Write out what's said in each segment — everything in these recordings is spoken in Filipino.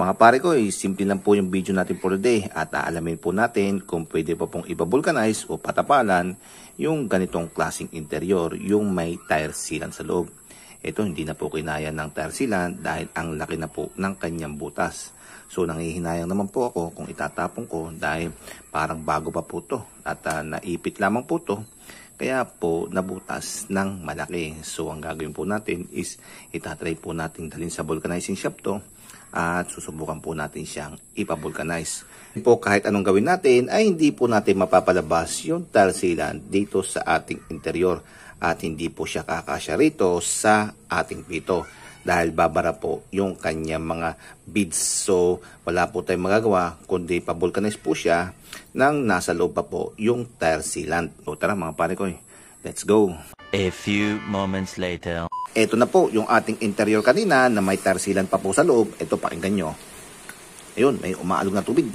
Mga pare ko, simple lang po yung video natin for today at aalamin po natin kung pwede pa pong iba-vulcanize o patapalan yung ganitong klaseng interior, yung may tire sealant sa loob. Ito hindi na po kinaya ng tire sealant dahil ang laki na po ng kanyang butas. So nangihinayang naman po ako kung itatapon ko dahil parang bago pa po to at naipit lamang po to. Kaya po nabutas ng malaki. So ang gagawin po natin is itatry po natin dalhin sa vulcanizing shop to at susubukan po natin siyang ipa-vulcanize. Po kahit anong gawin natin ay hindi po natin mapapalabas yung tire sealant dito sa ating interior at hindi po siya kakasya rito sa ating pito dahil babara po yung kanyang mga beads. So wala po tayong magagawa kundi pa-vulcanize po siya nang nasa loob pa po yung tire sealant. O tara mga pare ko, let's go! A few moments later. Ito na po yung ating interior kanina na may tire sealant pa po sa loob. Ito, pakinggan nyo. Ayun, may umaalog na tubig.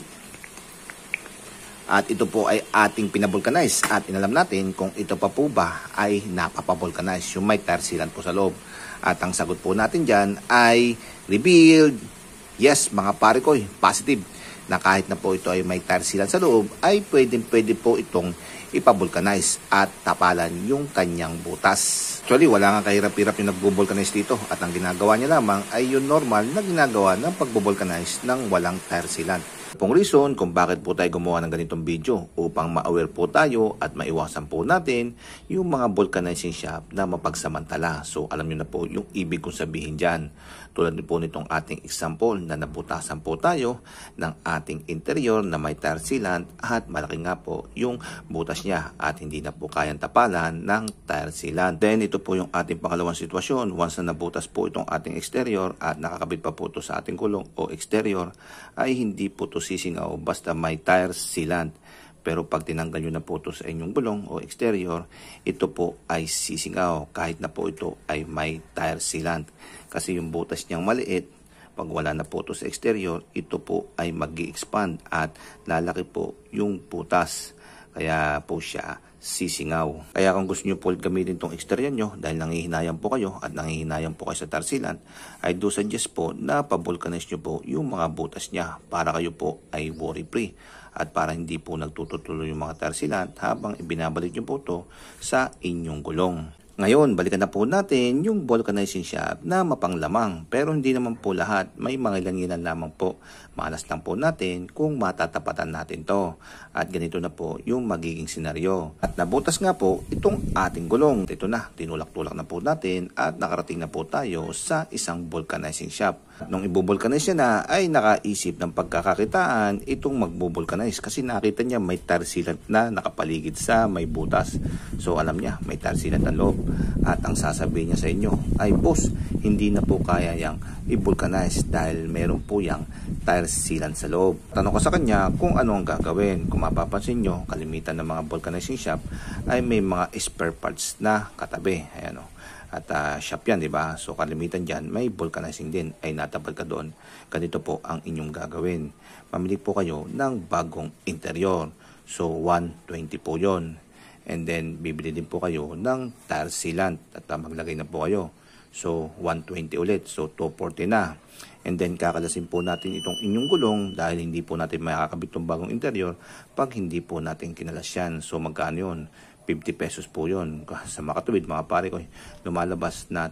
At ito po ay ating pinabulkanize. At inalam natin kung ito pa po ba ay napapabulkanize. Yung may tire sealant po sa loob. At ang sagot po natin dyan ay revealed. Yes, mga pare ko, positive. Na kahit na po ito ay may tire sealant sa loob, ay pwede po itong ipabulkanize at tapalan yung kanyang butas. Actually, wala nga kahirap-hirap yung nagbubulkanize dito at ang ginagawa niya lamang ay yung normal na ginagawa ng pagbubulkanize ng walang tire sealant. Pong reason kung bakit po tayo gumawa ng ganitong video upang ma-aware po tayo at maiwasan po natin yung mga vulcanizing shop na mapagsamantala. So alam niyo na po yung ibig kong sabihin dyan. Tulad po nitong ating example na nabutasan po tayo ng ating interior na may tire sealant at malaki nga po yung butas niya at hindi na po kayang tapalan ng tire sealant. Then ito po yung ating pangalawang sitwasyon. Once na nabutas po itong ating exterior at nakakabit pa po ito sa ating gulong o exterior ay hindi po ito sisingaw basta may tire sealant. Pero pag tinanggal nyo na po ito sa inyong gulong o exterior, ito po ay sisingaw kahit na po ito ay may tire sealant. Kasi yung butas niyang maliit, pag wala na po ito sa exterior, ito po ay mag-i-expand at lalaki po yung butas. Kaya po siya sisingaw. Kaya kung gusto nyo po gamitin itong exterior nyo dahil nangihinayang po kayo at nangihinayang po kayo sa tire sealant, ay do suggest po na pa-vulcanize nyo po yung mga butas niya para kayo po ay worry free at para hindi po nagtutuloy yung mga tire sealant habang ibinabalik nyo po ito sa inyong gulong. Ngayon, balikan na po natin yung vulcanizing shop na mapanglamang. Pero hindi naman po lahat. May mga ilanginan lamang po. Malas lang po natin kung matatapatan natin to. At ganito na po yung magiging senaryo. At nabutas nga po itong ating gulong. Ito na, tinulak-tulak na po natin at nakarating na po tayo sa isang vulcanizing shop. Nung ibubulkanize niya na ay nakaisip ng pagkakakitaan itong magbubulkanize kasi nakita niya may tire sealant na nakapaligid sa may butas. So alam niya may tire sealant ang loob at ang sasabihin niya sa inyo ay boss, hindi na po kaya yang i-vulcanize dahil meron po yang tire sealant sa loob. Tanong ko sa kanya kung ano ang gagawin. Kung mapapansin nyo, kalimitan ng mga vulcanizing shop ay may mga spare parts na katabi. Ayan o. At shop yan, di ba? So kalimitan dyan, may vulcanizing din ay natabad ka doon. Ganito po ang inyong gagawin. Mamili po kayo ng bagong interior. So 120 po yon. And then bibili din po kayo ng tire sealant at maglagay na po kayo. So 120 ulit. So 240 na. And then kakalasin po natin itong inyong gulong dahil hindi po natin makakabit itong bagong interior pag hindi po natin kinalas yan. So magkano yun? 50 pesos po yun. Sa makatuwid mga pare ko, lumalabas na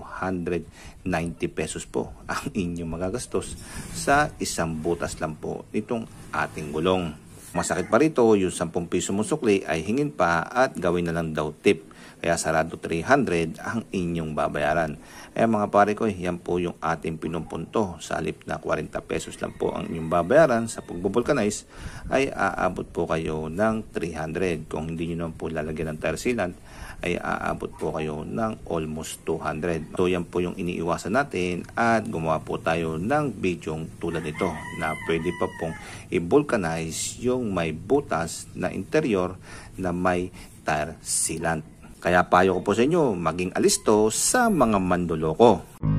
290 pesos po ang inyong magagastos sa isang butas lang po itong ating gulong. Masakit pa rito, yung 10 piso mong sukli ay hingin pa at gawin na lang daw tip. Kaya sarado 300 ang inyong babayaran. Kaya mga pare ko, yan po yung ating pinumpunto. Sa halip na 40 pesos lang po ang inyong babayaran sa pagbubulkanize, ay aabot po kayo ng 300. Kung hindi nyo naman po lalagyan ng tire sealant, ay aabot po kayo ng almost 200. So yan po yung iniiwasan natin at gumawa po tayo ng bidyong tulad nito na pwede pa pong i-vulcanize yung may butas na interior na may tire sealant. Kaya payo ko po sa inyo, maging alisto sa mga mandoloko.